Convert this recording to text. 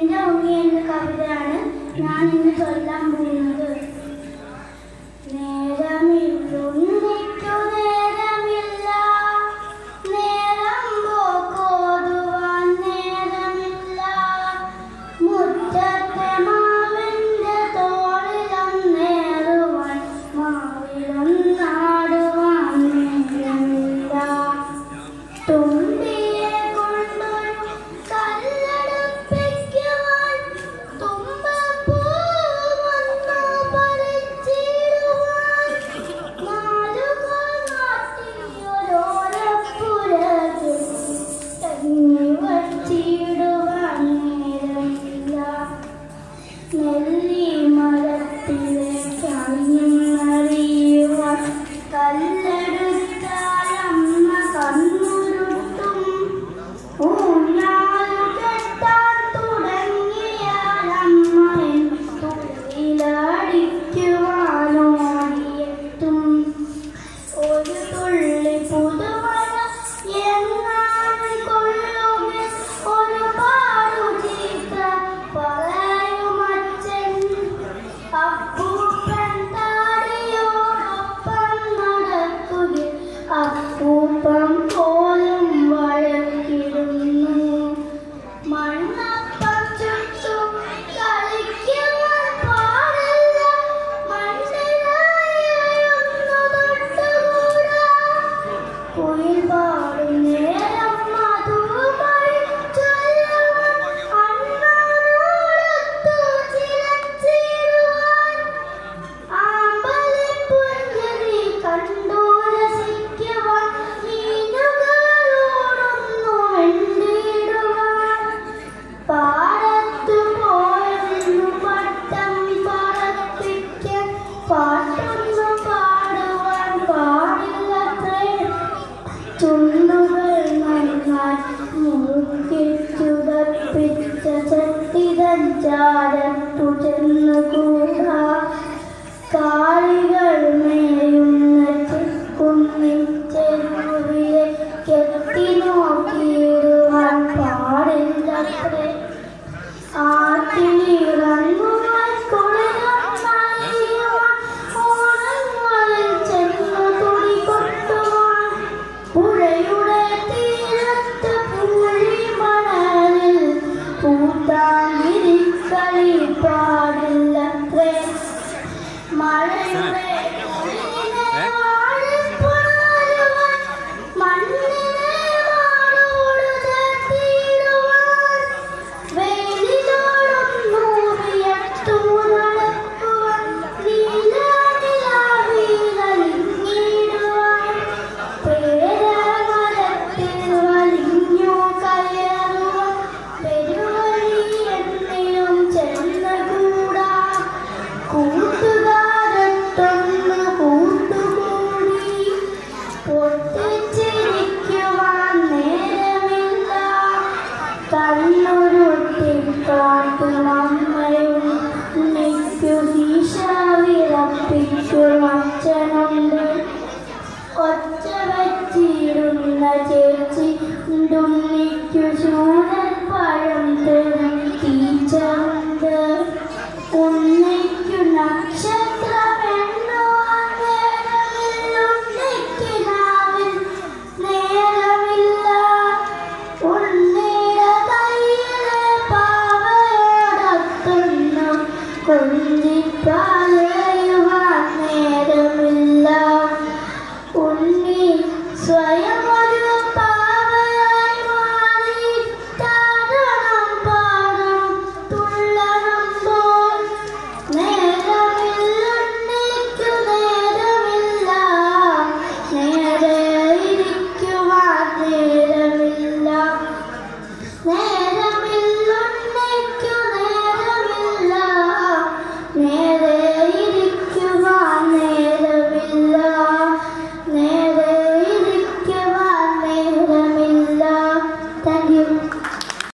എൻ്റെ ഉണ്ണി എന്ന കവിതയാണ് ഞാൻ ഇന്ന് ചൊല്ലാൻ പോകുന്നത്. നേരമില്ലുണ്ണിക്കു നേരമില്ല, നേരം പോക്കോതുവാൻ നേരമില്ല. മുറ്റത്തെ മാവിൻ്റെ തോളിലൊന്നേറുവാൻ മാവിലൊന്നാടുവാൻ നേരമില്ല. തുമ്പിയെ കൊണ്ടൊരു കല്ലടുപ്പിക്കുവാൻ തുമ്പപ്പൂ വന്നു പറിച്ചിടുവാൻ നാലുകാൽ നാട്ടിയൊരോരപ്പുരകിൽ തങ്ങി വച്ചിടുവാൻ നേരമില്ല. നെല്ലി മരത്തിലെ ചാഞ്ഞറിയുവാൻ കല്ലെടുത്താൽ അമ്മ കണ്ണുരുട്ടും. ഊഞ്ഞാലു കെട്ടാൻ തുടങ്ങിയാൽ അമ്മയൻ തുള്ളിലടിക്കുവാൻ ഓടിയെത്തും. ഒരു തുള്ളി പുതുമഴ എങ്ങാനും കൊള്ളുമെൻ ഒരുപാടു ചീത്ത പറയുമച്ഛൻ. അപ്പൂപ്പൻ താടിയോടൊപ്പം നടക്കുകയിൽ അപ്പൂപ്പൻ പോലും വഴക്കിടുന്നു. മണ്ണപ്പം ചുട്ടു കളിക്കുവാൻ പാടില്ല, മണ്ണിനായൊന്നു തൊട്ടുകൂടാ. കുയിൽ പാടും നേരം മധുമഴ ചൊല്ലുവാൻ അണ്ണാനോടൊത്തു ചിലച്ചിടുവാൻ. ആമ്പലിപ്പുഞ്ചിരി കണ്ടു രസിക്കുവാൻ മീനുകളോടൊന്നു മിണ്ടിയിടുവാൻ. പാടത്തു പോയൊന്നു പട്ടം പറപ്പിക്കാൻ പാട്ടൊന്നു പാടുവാൻ പാടില്ലത്രേ. ചുണ്ടുകൾ നന്നായി മുറുക്കി ചുടപ്പിച്ച ചട്ടിതൻ ചാരത്തു ചെന്നുകൂടാ. കാളികൾ മേയുന്ന ചെക്കുന്നിൻ ചെരുവിലെ കെട്ടി നോക്കിയിടുവാൻ പാടില്ലത്രേ. ആറ്റിലിറങ്ങുവാൻ കുളിരം നനയുവാൻ ഓണങ്ങളിൽ ചെന്നു തുണി കൊട്ടുവാൻ. പുഴയുടെ തീരത്ത് പൂഴിമണലിൽ പൂത്താൻ വിരിക്കളി പാടില്ലത്രേ. മഴയുടെ കുളിരിനെ വാടിപ്പുണരുവാൻ മണ്ണിനെ മാറോട് ചേർത്തിടുവാൻ. വെയിലിനോടൊന്നു വിയർത്തു നടക്കുവാൻ നീലനിലാവിലലിഞ്ഞിടുവാൻ. പേരമരത്തിൽ വലിഞ്ഞു കയറുവാൻ പെരുവഴി എന്നിലും ചെന്നുകൂടാ. കൂട്ടുകാരൊത്തൊന്നു കൂട്ടുകൂടി പൊട്ടിച്ചിരിക്കുവാൻ നേരമില്ല. കണ്ണുരുട്ടിക്കാട്ടും അമ്മയും ഉണ്ണിക്കു ദീശ വിറപ്പിക്കും അച്ഛനുണ്ട്. ഒച്ച വച്ചിടുന്ന ചേച്ചി ഉണ്ണിക്കു ചൂരൽ പഴം തരും ടീച്ചറുണ്ട്. ഉണ്ണിക്കു നക്ഷത്രമെണ്ണുവാൻ നേരമില്ലുണ്ണിക്കിനാവിൽ നേരമില്ല. ഉണ്ണിയുടെ കയ്യിലെ പാവയോടൊത്തൊന്നു കൊഞ്ചിപ്പാലയുവാൻ നേരമില്ല. ഉണ്ണി സ്വയം